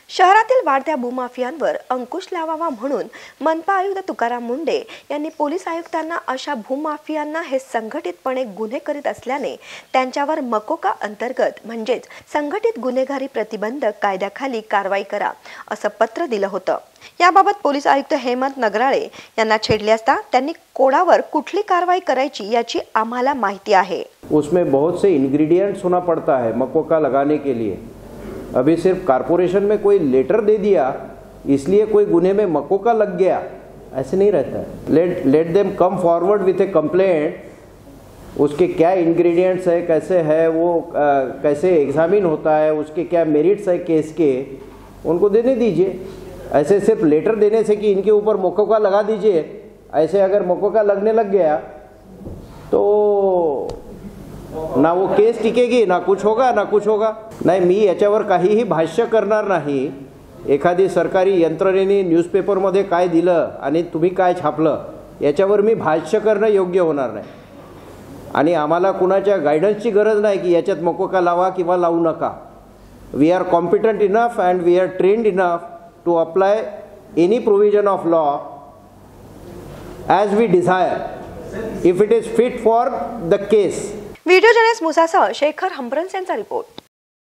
शहरातील वाढत्या भूमाफियांवर अंकुश लावावा म्हणून मनपा आयुक्त तुकाराम मुंढे यांनी पोलीस आयुक्तांना अशा भूमाफियांना हे संघटितपणे गुन्हे करीत असल्याने त्यांच्यावर मकोका अंतर्गत म्हणजेच संघटित गुन्हेगारी प्रतिबंधक कायद्याखाली कारवाई करा असं पत्र दिलं होतं। याबाबत पोलीस आयुक्त हेमंत नगराळे यांना छेडले असता त्यांनी कोडावर कुठली कारवाई करायची याची आम्हाला माहिती आहे। उसमें बहुत से इंग्रेडिएंट्स होना पड़ता है मकोका लगाने के लिए। अभी सिर्फ कारपोरेशन में कोई लेटर दे दिया इसलिए कोई गुने में मकोका लग गया ऐसे नहीं रहता है। Let them come forward with a complaint. उसके क्या इंग्रेडिएंट्स है, कैसे है वो, कैसे एग्जामिन होता है, उसके क्या मेरिट्स है केस के, उनको देने दीजिए। ऐसे सिर्फ लेटर देने से कि इनके ऊपर मकोका लगा दीजिए, ऐसे अगर मकोका लगने लग गया तो ना वो केस टिकेगी, ना कुछ होगा। नाही, मी याच्यावर काहीही भाष्य करणार नाही। एखादी सरकारी यंत्रणेने न्यूजपेपरमध्ये काय दिलं आणि तुम्ही काय छापलं याच्यावर मी भाष्य करणं योग्य होणार नाही। आणि आम्हाला कुणाच्या गायडन्सची गरज नाही की याच्यात मकोका लावा किंवा लावू नका। We are competent enough and we are trained enough to apply any provision of law as we desire if it is fit for the case। Video journalist मुसासह शेखर हंबरन्स यांचा रिपोर्ट।